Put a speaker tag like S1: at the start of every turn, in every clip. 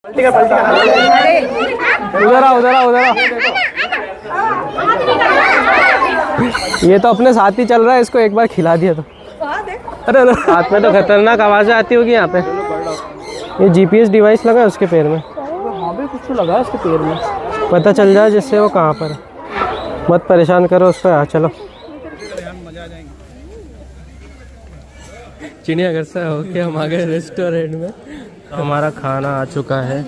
S1: उधर आ उधर आ उधर आ। ये तो अपने साथ ही चल रहा है, इसको एक बार खिला दिया तो। अरे हाथ में तो खतरनाक आवाज़ें आती होगी यहाँ पे। ये GPS डिवाइस लगा है उसके पैर में। हाँ भी कुछ तो लगा है उसके पैर में, पता चल जाए जिससे वो कहाँ पर है। मत परेशान करो उस पर। चलो चिड़ियाघर से होके हम आ गए रेस्टोरेंट में। हमारा खाना आ चुका है।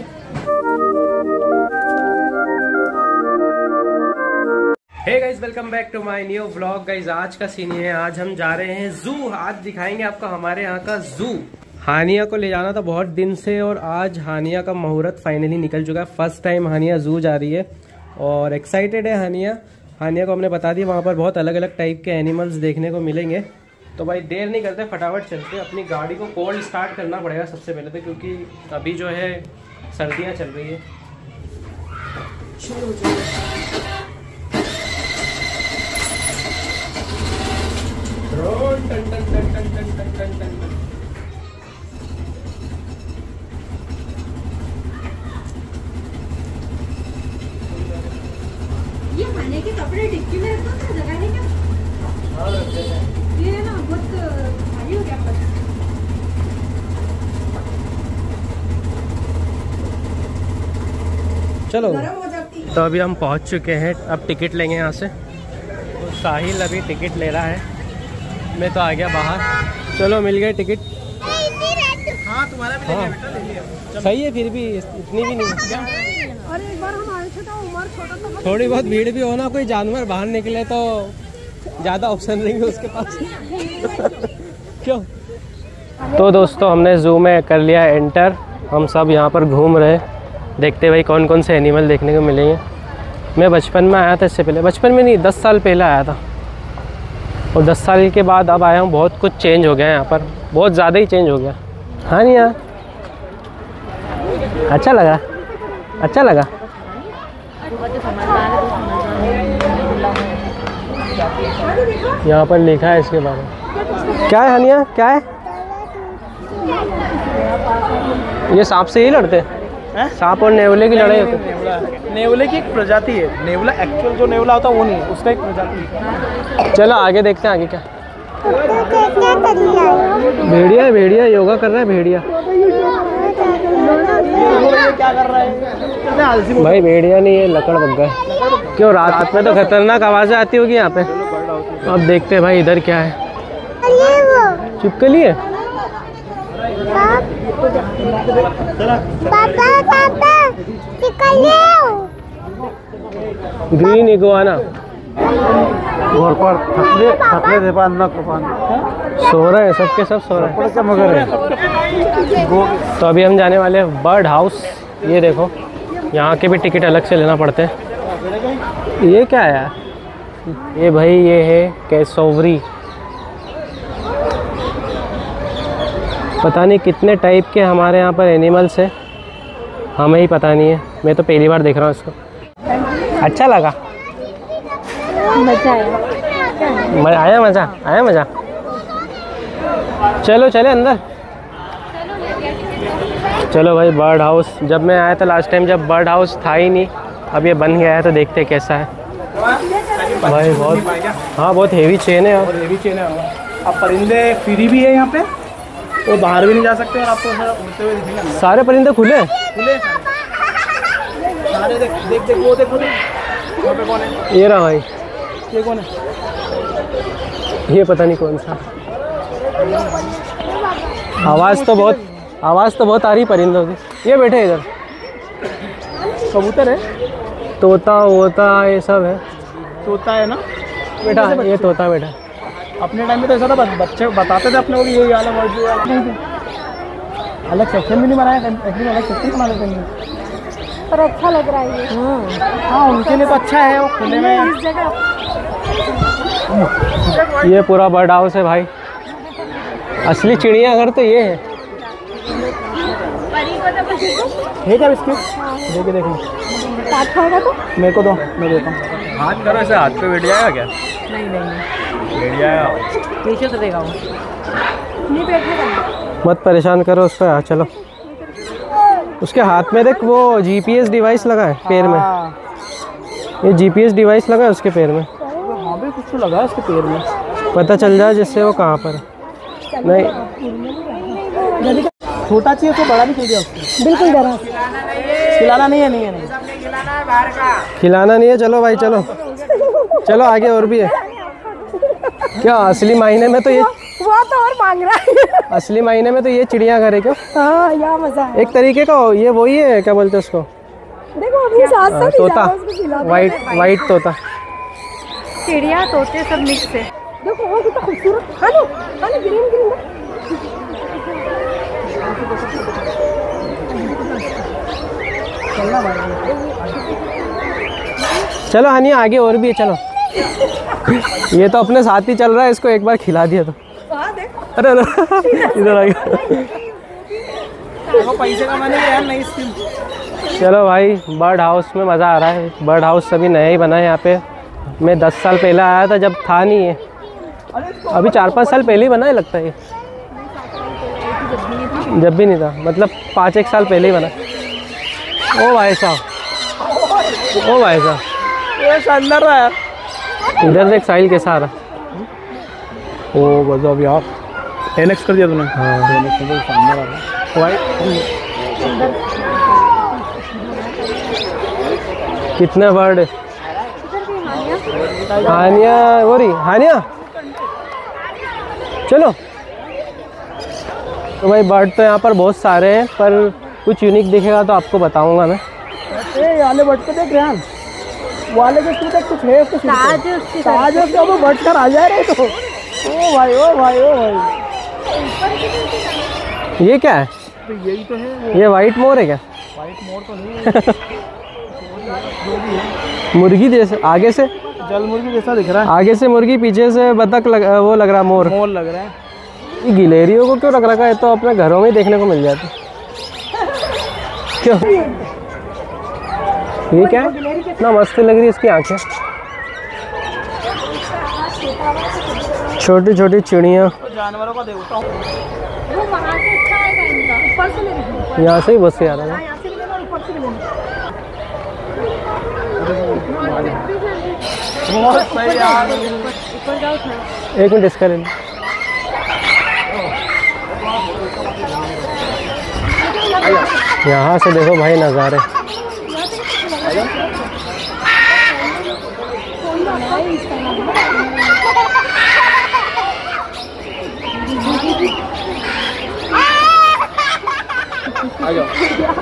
S1: Hey guys, welcome back to my new vlog. Guys आज का सीन है, आज हम जा रहे हैं जू। आज दिखाएंगे आपको हमारे यहाँ का जू। हानिया को ले जाना था बहुत दिन से और आज हानिया का मुहूर्त फाइनली निकल चुका है। फर्स्ट टाइम हानिया जू जा रही है और एक्साइटेड है हानिया। हानिया को हमने बता दिया वहाँ पर बहुत अलग अलग टाइप के एनिमल्स देखने को मिलेंगे। तो भाई देर नहीं करते, फटाफट चलते। अपनी गाड़ी को कोल्ड स्टार्ट करना पड़ेगा सबसे पहले तो, क्योंकि अभी जो है सर्दियाँ चल रही है।
S2: ये खाने के कपड़े डिक्की में रखो ना, जगह नहीं क्या? हाँ रख देते हैं। ये ना बहुत भारी हो गया पर।
S1: चलो तो अभी हम पहुंच चुके हैं। अब टिकट लेंगे यहाँ से। तो साहिल अभी टिकट ले रहा है, मैं तो आ गया बाहर। चलो मिल गए टिकट।
S3: हाँ तुम्हारा भी ले लिया बेटा, ले लिया।
S1: सही है, फिर भी इतनी भी नहीं।
S2: और एक बार हम आए थे तो उम्र छोटा था।
S1: थोड़ी बहुत भीड़ भी हो ना, कोई जानवर बाहर निकले तो ज़्यादा ऑप्शन रहेंगे उसके पास। क्यों? तो दोस्तों हमने जू में कर लिया एंटर। हम सब यहाँ पर घूम रहे, देखते भाई कौन कौन से एनिमल देखने को मिलेंगे। मैं बचपन में आया था, इससे पहले बचपन में नहीं 10 साल पहले आया था और 10 साल के बाद अब आया हूँ। बहुत कुछ चेंज हो गया है यहाँ पर, बहुत ज़्यादा ही चेंज हो गया। हाँ नहीं यार, अच्छा लगा, अच्छा लगा। यहाँ पर लिखा है इसके बारे में। क्या है हानिया, क्या है ये? सांप से ही लड़ते हैं? सांप और नेवले की लड़ाई होती है।
S3: नेवले की एक प्रजाति है। नेवला एक्चुअल जो नेवला होता है वो नहीं है, उसका एक प्रजाति है।
S1: चलो आगे देखते हैं, आगे क्या। भेड़िया है, भेड़िया योगा कर रहा है। भेड़िया
S3: क्या कर रहा है
S1: भाई? भेड़िया नहीं है, लकड़बग्गा है। क्यों? रात में तो खतरनाक आवाज़ें आती होगी यहाँ पे। अब देखते हैं भाई इधर क्या है। छिपकली है। Green iguana. सो रहे हैं, सबके सब सो रहे हैं। तो अभी हम जाने वाले हैं बर्ड हाउस। ये देखो, यहाँ के भी टिकट अलग से लेना पड़ते हैं। ये क्या है यार? ये भाई ये है कैसोवरी। पता नहीं कितने टाइप के हमारे यहाँ पर एनिमल्स हैं, हमें ही पता नहीं है। मैं तो पहली बार देख रहा हूँ इसको। अच्छा लगा,
S2: मजा आया।
S1: आया मज़ा, आया मज़ा। चलो चले अंदर। चलो भाई बर्ड हाउस। जब मैं आया था लास्ट टाइम, जब बर्ड हाउस था ही नहीं, अब ये बन गया है तो देखते हैं कैसा है। भाई बहुत, हाँ बहुत हेवी चेन है।
S3: और हेवी चेन है। अब परिंदे फ्री भी है यहाँ पे, वो बाहर भी नहीं जा सकते और आपको उड़ते हुए दिखेंगे।
S1: सारे परिंदे खुले हैं?
S3: खुले सारे। देख देख देख, वो देखो देख, वहाँ पे कौन है?
S1: ये रहा भाई।
S3: ये कौन है?
S1: ये पता नहीं कौन सा। आवाज़ तो बहुत आ रही परिंदों की। ये बैठे इधर।
S3: कबूतर है,
S1: तोता वोता ये सब है।
S3: तोता है ना
S1: बेटा, ये तोता बेटा।
S3: अपने टाइम में तो ऐसा था, बच्चे बताते थे अपने को कि ये वाला वर्ड जो है। अलग सेक्शन भी नहीं बनाया, अलग सेक्शन बना देते हैं।
S2: पर अच्छा लग रहा है ये।
S3: हाँ उनके लिए तो अच्छा है, वो खुले में।
S2: इस जगह
S1: ये पूरा बर्ड हाउस है भाई। असली चिड़ियाघर तो ये है।
S3: है क्या बिस्किट? देखे देखो,
S2: साथ खाएगा तो
S3: मेरे को दो, मैं देता हूँ।
S1: हाथ करो ऐसे, हाथ पे बैठ जाएगा क्या?
S2: नहीं
S1: बैठ जाएगा,
S2: पीछे से देगा वो, नहीं बैठेगा।
S1: मत परेशान करो उस पर। चलो उसके हाथ में देख, वो GPS डिवाइस लगा है पैर में।
S3: हाँ।
S1: ये GPS डिवाइस लगा है उसके पैर में।
S3: हाँ भी कुछ तो लगा है उसके पैर में,
S1: पता चल जाए जिससे वो कहाँ पर है। नहीं,
S3: छोटा चाहिए तो बड़ा भी खरीदिया उसको।
S2: बिल्कुल जरा
S3: खिलाना नहीं है, नहीं है, नहीं।
S1: खिलाना नहीं है। चलो भाई चलो, चलो आगे और भी है। क्या असली मायने में तो ये,
S2: वो तो और मांग रहा है।
S1: असली मायने में तो ये चिड़ियाघर है। क्यों?
S2: हाँ यहाँ मजा है।
S1: एक तरीके का ये वही है, क्या बोलते हैं उसको,
S2: देखो अपने साथ साथ
S1: तोता, वाइट तोता।
S2: चिड़िया तोते सब मिक्स है। देखो वो कितना खूबसूरत। Hello hello, green green.
S1: चलो हानिया आगे और भी है, चलो। ये तो अपने साथ ही चल रहा है, इसको एक बार खिला दिया तो। अरे इधर आ गया।
S3: पैसे कमाने की यार नई स्कीम।
S1: चलो भाई, बर्ड हाउस में मज़ा आ रहा है। बर्ड हाउस अभी नया ही बना है यहाँ पे। मैं 10 साल पहले आया था जब था नहीं है। अभी 4-5 साल पहले ही बना है लगता है ये। जब भी नहीं था, मतलब 5-1 साल पहले ही बना। ओ भाई साहब, ओ भाई साहब,
S3: ये शानदार रहा है।
S1: इधर देख साहिल कैसा आ रहा।
S3: ओ गजब यार, 10x कर दिया तूने।
S1: हाँ, कितने बर्ड है। हानिया हो रही, हानिया चलो। तो भाई बर्ड तो यहाँ पर बहुत सारे हैं, पर कुछ यूनिक दिखेगा तो आपको बताऊंगा मैं।
S3: ये वाले बर्ड को देख रहे वाले के सिर तक कुछ है उसके सिर पे। ताज है उसका, वो बर्ड कर आ जाए रहे तो। ओ भाई ओ भाई ओ भाई,
S1: ये क्या है?
S3: तो यही तो है।
S1: ये वाइट मोर है क्या?
S3: वाइट मोर तो नहीं है।
S1: मुर्गी जैसे, आगे से
S3: जल मुर्गी जैसा दिख रहा है।
S1: आगे से मुर्गी, पीछे से बतख वो लग रहा मोर।
S3: मोर लग रहा है।
S1: ये गिलेरियों को क्यों रख रखा है? तो अपने घरों में ही देखने को मिल जाती। क्यों? ये क्या है? इतना मस्त लग रही है इसकी आंखें। छोटी छोटी चिड़ियाँ।
S3: जानवरों को देखता हूँ।
S2: वो वहाँ से अच्छा आएगा इनका, ऊपर से ले लीजिए।
S1: यहाँ से ही बस से आ रहा है।
S2: यहाँ से भी लेना, ऊपर से भी लेना।
S3: बहुत सही यार।
S2: ऊपर जाओ थोड़ा।
S1: एक मिनट इसका ले लो। यहाँ से देखो भाई नज़ारे।
S3: आ जाओ।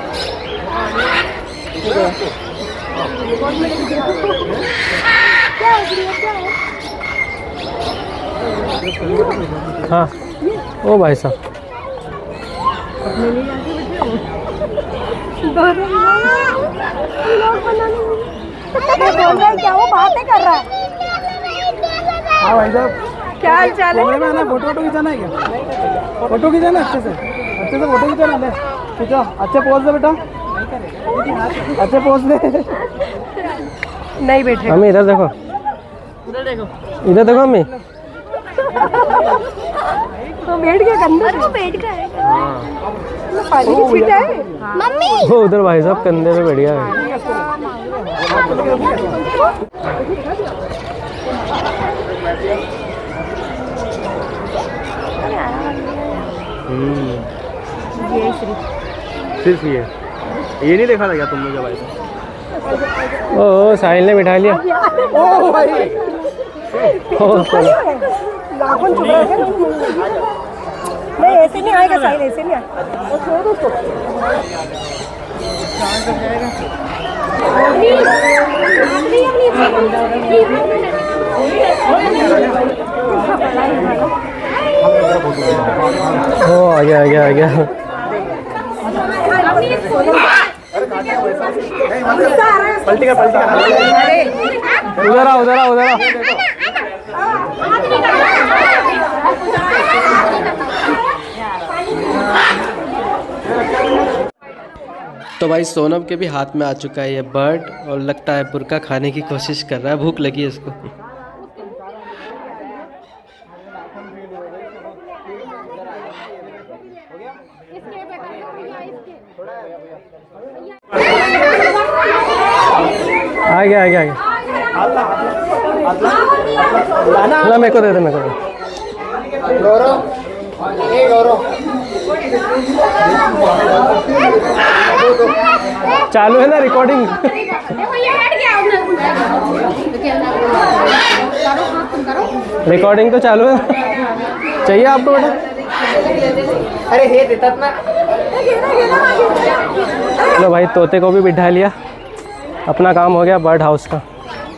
S1: हाँ ओ भाई साहब,
S2: क्या वो बातें कर रहा है?
S3: हाँ भाई साहब,
S2: क्या हाल चाल है?
S3: फोटो खिंचाना है क्या? फोटो खिंचाना अच्छे से फोटो खिंचाना। ले खींचो, अच्छे पोज दे बेटा, अच्छे पोज दे।
S2: नहीं बैठे।
S1: मम्मी इधर देखो, इधर देखो मम्मी।
S2: तो बैठ गया कंधे पे, बैठ गया है। पानी की छींटे है मम्मी।
S1: वो उधर भाई साहब कंधे पे बैठ गया है।
S3: सिर्फ ये नहीं देखा था क्या तुमने जब आए थे?
S1: ओ साहिल ने बिठा लिया।
S3: ओ भाई,
S2: नाखून चुभ रहे हैं। नहीं ऐसे नहीं आएगा साहिल, ऐसे नहीं आएगा।
S1: ओ आ गया आ गया आ गया।
S3: पलटी का
S1: उधर आ उधर आ उधर आ। तो भाई सोनम के भी हाथ में आ चुका है ये बर्ड, और लगता है बुरका खाने की कोशिश कर रहा है। भूख लगी है इसको। आ गया आ गया आ गया। ना मेरे को दे दे, मेरे को दे। चालू है ना रिकॉर्डिंग? रिकॉर्डिंग तो चालू है। चाहिए आपको बेटा?
S3: अरे हे देतात ना।
S1: चलो भाई, तोते को भी बिठा लिया, अपना काम हो गया बर्ड हाउस का।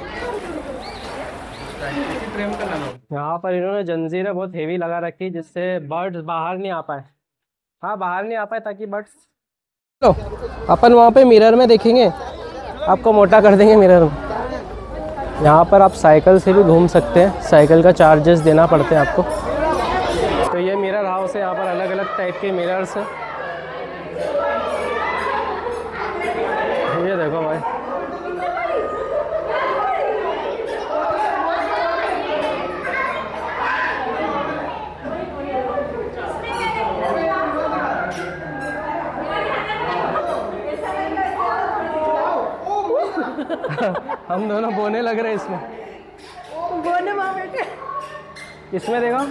S1: यहाँ पर इन्होंने जंजीरें बहुत हेवी लगा रखी जिससे बर्ड्स बाहर नहीं आ पाए। हाँ, बाहर नहीं आ पाए ताकि बर्ड्स। चलो अपन वहाँ पे मिरर में देखेंगे, आपको मोटा कर देंगे मिरर में। यहाँ पर आप साइकिल से भी घूम सकते हैं, साइकिल का चार्जेस देना पड़ते हैं आपको। तो ये मिरर हाउस है, यहाँ पर अलग अलग टाइप के मिरर्स हैं। ये देखो भाई, हम दोनों बोने लग रहे हैं इसमें।
S2: बोने माँ बेटे
S1: इसमें देखो,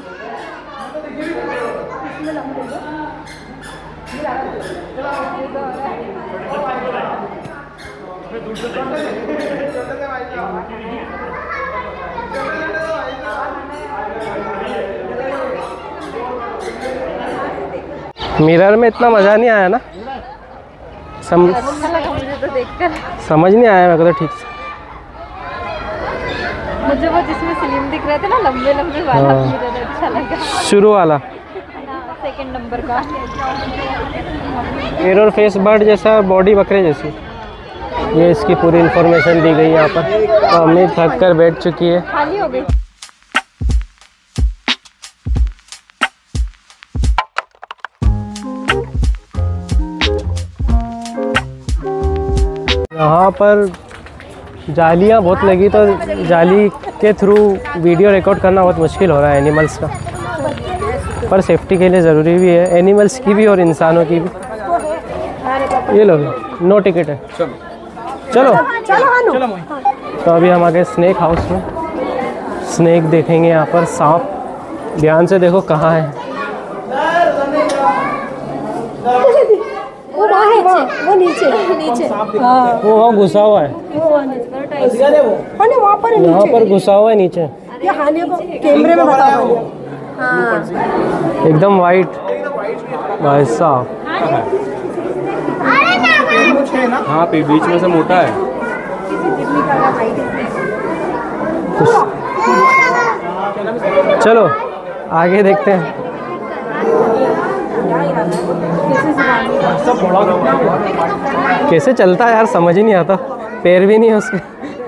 S1: मिरर में इतना मज़ा नहीं आया ना,
S2: मुझे तो देखकर
S1: समझ नहीं आया मेरे को तो ठीक से।
S2: मुझे वो जिसमें स्लिम दिख रहे थे ना, लंबे लंबे वाला मिरर अच्छा लगा।
S1: शुरू वाला
S2: सेकंड नंबर का
S1: एरर फेस बर्ड जैसा, बॉडी बकरे जैसी। ये इसकी पूरी इन्फॉर्मेशन दी गई यहाँ पर। तो अम्मी थक कर बैठ चुकी है।
S2: खाली हो गई।
S1: यहाँ पर जालियाँ बहुत लगी, तो जाली के थ्रू वीडियो रिकॉर्ड करना बहुत मुश्किल हो रहा है एनिमल्स का, पर सेफ्टी के लिए ज़रूरी भी है, एनिमल्स की भी और इंसानों की भी। ये लो, नो टिकट है। चलो चलो। तो अभी हम आ गए स्नेक हाउस में। स्नेक देखेंगे यहाँ पर। सांप ध्यान से देखो कहाँ है।
S2: वो नीचे
S1: वो वहाँ घुसा हुआ है, यहाँ पर घुसा हुआ है नीचे।
S2: कैमरे में
S1: एकदम वाइट भाई साहब।
S4: हाँ पे बीच में से मोटा है।
S1: चलो आगे देखते हैं। कैसे चलता है यार, समझ ही नहीं आता, पैर भी नहीं है उसके।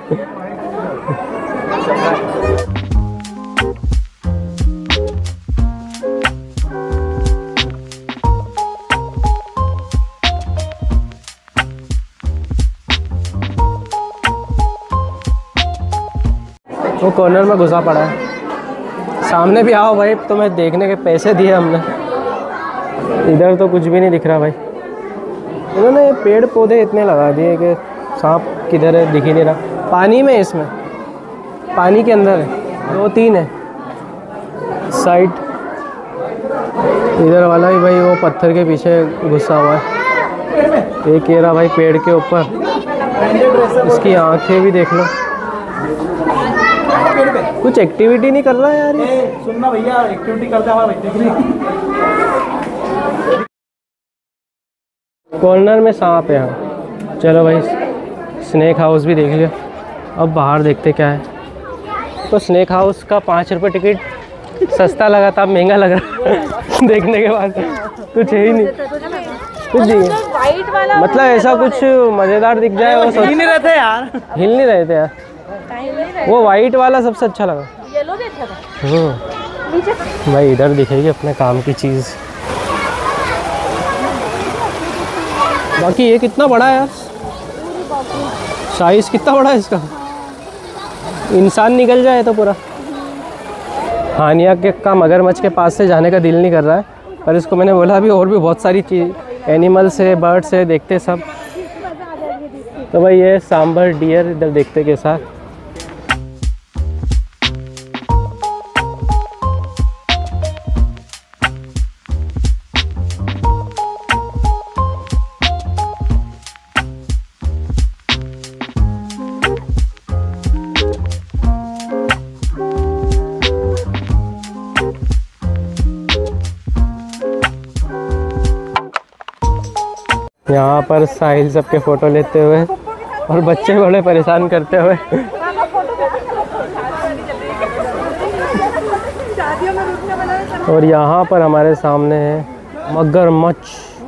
S1: वो कॉर्नर में घुसा पड़ा है। सामने भी आओ भाई, तुम्हें देखने के पैसे दिए हमने। इधर तो कुछ भी नहीं दिख रहा भाई। इन्होंने पेड़ पौधे इतने लगा दिए कि सांप किधर है दिख ही नहीं रहा। पानी में, इसमें पानी के अंदर है। 2-3 है साइड। इधर वाला ही भाई वो पत्थर के पीछे घुसा हुआ है। एक ये रहा भाई पेड़ के ऊपर। इसकी आंखें भी देख लो। कुछ एक्टिविटी नहीं कर रहा है यार ये।
S3: सुनना भैया, एक्टिविटी करते हमारा
S1: कॉर्नर में सांप है यहाँ। चलो भाई, स्नेक हाउस भी देख लिया। अब बाहर देखते क्या है। तो स्नेक हाउस का 5 रुपये टिकट सस्ता लगा था, महंगा लग रहा देखने के बाद कुछ है ही नहीं, कुछ नहीं। मतलब ऐसा कुछ मज़ेदार दिख जाए वो
S3: हिल नहीं रहे थे यार,
S1: हिल नहीं रहे थे यार। वो वाइट वाला सबसे अच्छा लगा।
S2: येलो देखा था।
S1: भाई इधर दिखेगी अपने काम की चीज़। बाकी ये कितना बड़ा है यार, साइज कितना बड़ा है इसका। इंसान निकल जाए तो पूरा। हानिया के का मगरमच्छ के पास से जाने का दिल नहीं कर रहा है, पर इसको मैंने बोला अभी और भी बहुत सारी चीज़ एनिमल्स है, बर्ड्स है, देखते सब। तो भाई ये सांबर डियर, इधर देखते कैसा। यहाँ पर साहिल सबके फोटो लेते हुए और बच्चे बड़े परेशान करते हुए। और यहाँ पर हमारे सामने है मगरमच्छ।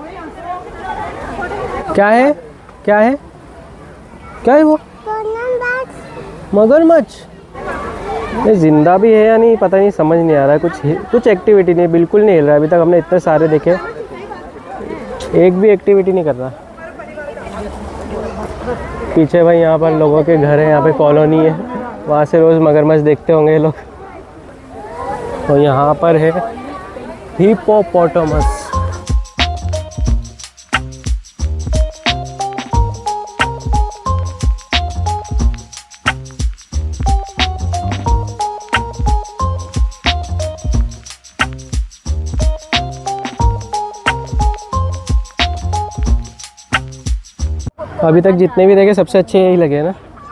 S1: क्या है क्या है क्या है वो? मगरमच्छ। ये जिंदा भी है या नहीं पता नहीं, समझ नहीं आ रहा है। कुछ एक्टिविटी नहीं, बिल्कुल नहीं हिल रहा है। अभी तक हमने इतने सारे देखे, एक भी एक्टिविटी नहीं कर रहा। पीछे भाई यहाँ पर लोगों के घर है, यहाँ पे कॉलोनी है, वहाँ से रोज़ मगरमच्छ देखते होंगे ये लोग। तो यहाँ पर है हिप्पोपोटामस। अभी तक जितने भी देखे सबसे अच्छे यही लगे ना,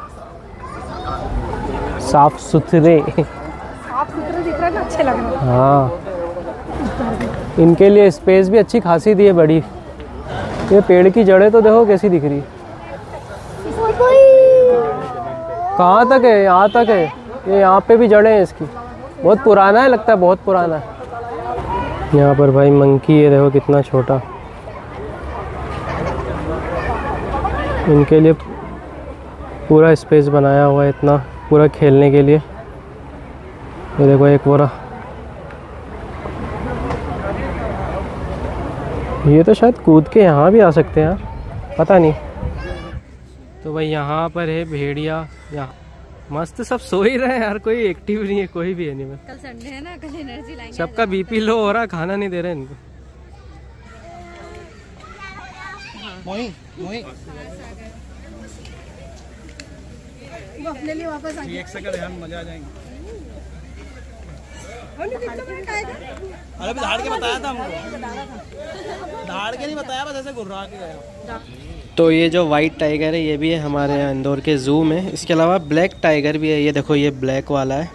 S1: साफ सुथरे
S2: दिख रहा है ना, अच्छे लग रहे हैं।
S1: हाँ, इनके लिए स्पेस भी अच्छी खासी दी है बड़ी। ये पेड़ की जड़ें तो देखो कैसी दिख रही है। कहाँ तक है? यहाँ तक है। ये यहाँ पे भी जड़ें हैं इसकी। बहुत पुराना है, लगता है बहुत पुराना है। यहाँ पर भाई मंकी है, देखो कितना छोटा। इनके लिए पूरा स्पेस बनाया हुआ है, इतना पूरा खेलने के लिए। ये देखो एक पूरा, ये तो शायद कूद के यहाँ भी आ सकते हैं यार, पता नहीं। तो भाई यहाँ पर है भेड़िया। यहाँ मस्त सब सो ही रहे हैं यार, कोई एक्टिव नहीं है, कोई भी एनिमल।
S2: कल संडे है ना, कल एनर्जी लाएंगे।
S1: सबका बीपी लो हो रहा, खाना नहीं दे रहे इनको।
S2: अपने लिए वापस आ गए।
S3: मजा आ जाएंगे।
S2: अरे
S3: धाड़ के बताया था हमको, धाड़ के नहीं बताया, बस ऐसे घुर्रा के गया।
S1: तो ये जो वाइट टाइगर है ये भी है हमारे यहाँ इंदौर के जू में। इसके अलावा ब्लैक टाइगर भी है, ये देखो ये ब्लैक वाला है।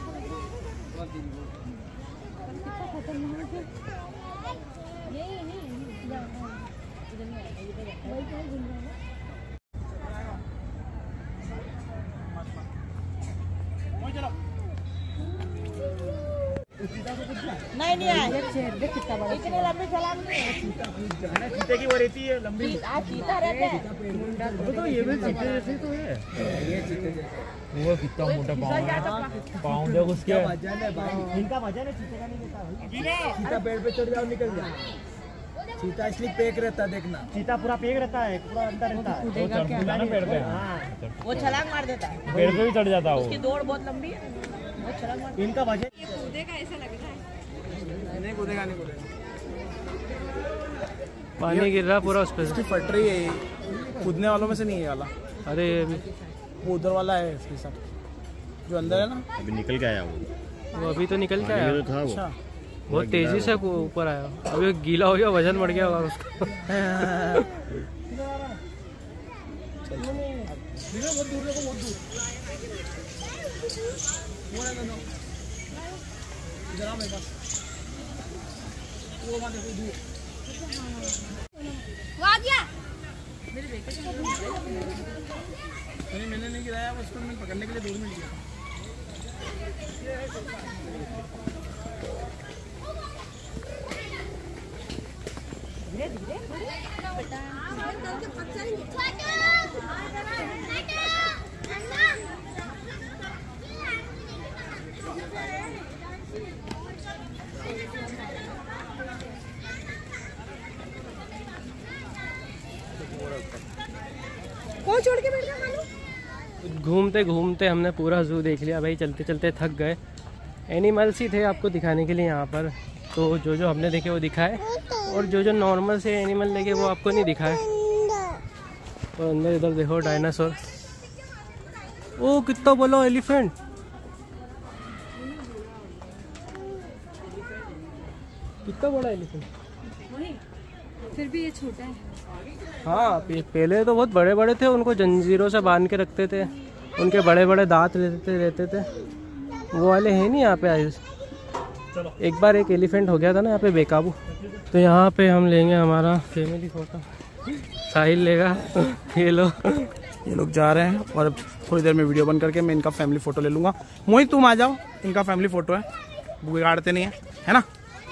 S2: नहीं आए। कितना बड़ा, इतने लंबी छलांग नहीं।
S3: चीते की वो रहती है लंबी।
S2: चीता रहता है
S3: तो ये भी चीते जैसे तो है। ये चीते वो कितना मोटा पाँव है, पाँव देखो उसके। इनका वजन है, चीते का नहीं देता। चीता पेड़ पे चढ़ जाओ, निकल जाओ। चीता इसलिए पेक रहता है, देखना। चीता पूरा पेक रहता है, पूरा अंदर रहता है। वो चढ़ता है ना पेड़ पे।
S2: वो छलांग मार देता है,
S3: पेड़ पे भी चढ़ जाता है।
S2: उसकी दौड़ बहुत लंबी है, वो छलांग मार।
S3: इनका वजन
S2: कूदेगा ऐसा लग रहा है।
S3: नहीं कूदेगा, नहीं कूदेगा।
S1: पानी गिर रहा पूरा उस पर।
S3: इसकी फट रही है, कूदने वालों में से नहीं है वाला।
S1: अरे
S3: वो उधर वाला है इसके साथ, जो अंदर है ना।
S4: अभी निकल के आया
S1: वो अभी तो निकल के आया।
S4: तो था वो।
S3: अच्छा,
S1: बहुत तेजी से ऊपर आया। अभी गीला हो गया, वजन बढ़ गया होगा उसका।
S3: बहुत दूर देखो, बहुत दूर। इधर आ मेरे पास। वो वहाँ देखो दूर।
S2: वो आ गया।
S3: मैंने नहीं गिराया, उसको मैंने पकड़ने के लिए दूर में लिया।
S2: कौन छोड़ के बैठ गया मालूम?
S1: घूमते घूमते हमने पूरा जू देख लिया भाई, चलते चलते थक गए। एनिमल्स ही थे आपको दिखाने के लिए यहाँ पर, तो जो जो हमने देखे वो दिखाए, और जो जो नॉर्मल से एनिमल देखे वो आपको नहीं दिखाए। और अंदर इधर देखो डायनासोर। ओ कितना बड़ा एलिफेंट। कितना बड़ा एलिफेंट।
S2: फिर भी ये छोटा है।
S1: हाँ पहले तो बहुत बड़े बड़े थे, उनको जंजीरों से बांध के रखते थे, उनके बड़े बड़े दांत रहते थे। वो वाले हैं नहीं यहाँ पे आए। एक बार एक एलिफेंट हो गया था ना यहाँ पे बेकाबू। तो यहाँ पे हम लेंगे हमारा फैमिली फोटो। साहिल लेगा। ये लोग जा रहे हैं और थोड़ी देर में वीडियो बंद करके मैं इनका फैमिली फोटो ले लूँगा। मोहित तुम आ जाओ, इनका फैमिली फोटो है, बिगाड़ते नहीं है ना।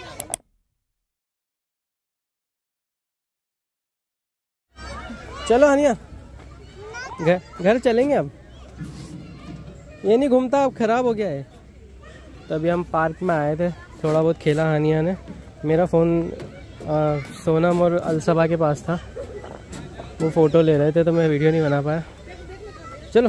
S1: चलो हानिया घर चलेंगे अब। ये नहीं घूमता, अब खराब हो गया है। तभी हम पार्क में आए थे, थोड़ा बहुत खेला हानिया ने। मेरा फ़ोन सोनम और अलसबा के पास था, वो फ़ोटो ले रहे थे तो मैं वीडियो नहीं बना पाया। चलो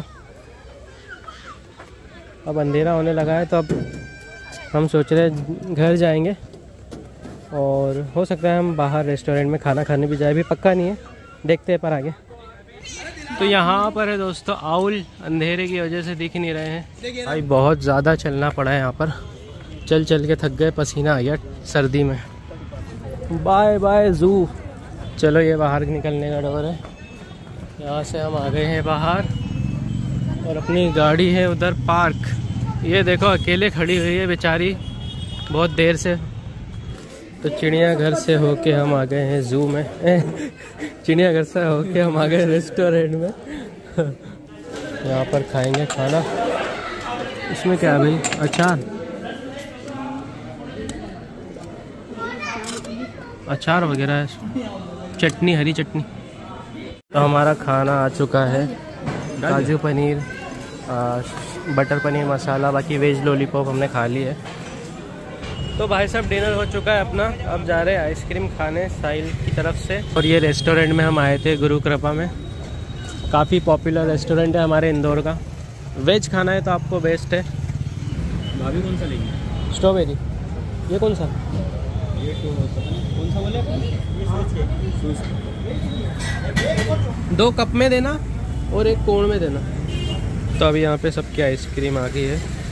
S1: अब अंधेरा होने लगा है तो अब हम सोच रहे घर जाएंगे और हो सकता है हम बाहर रेस्टोरेंट में खाना खाने भी जाए, भी पक्का नहीं है, देखते हैं पर आगे। तो यहाँ पर है दोस्तों आउल, अंधेरे की वजह से दिख नहीं रहे हैं भाई। बहुत ज़्यादा चलना पड़ा है यहाँ पर, चल चल के थक गए, पसीना आ गया सर्दी में। Bye bye zoo. चलो ये बाहर निकलने का डोर है। यहाँ से हम आ गए हैं बाहर और अपनी गाड़ी है उधर पार्क। ये देखो अकेले खड़ी हुई है बेचारी बहुत देर से। तो चिड़ियाघर से होके हम आ गए हैं ज़ू में। चिड़ियाघर से होके हम आ गए रेस्टोरेंट में। यहाँ पर खाएंगे खाना। इसमें क्या है भाई? अचार वगैरह है, चटनी, हरी चटनी। तो हमारा खाना आ चुका है, काजू पनीर, बटर पनीर मसाला, बाकी वेज लॉलीपॉप हमने खा ली है। तो भाई साहब डिनर हो चुका है अपना, अब जा रहे हैं आइसक्रीम खाने साहिल की तरफ से। और ये रेस्टोरेंट में हम आए थे गुरु कृपा में, काफ़ी पॉपुलर रेस्टोरेंट है हमारे इंदौर का। वेज खाना है तो आपको बेस्ट है।
S3: भाभी कौन सा लेंगे?
S1: स्ट्रॉबेरी। ये कौन सा?
S3: ये कौन सा बोले?
S1: 2 कप में देना और 1 कोन में देना। तो अभी यहाँ पे सबकी आइसक्रीम आ गई है।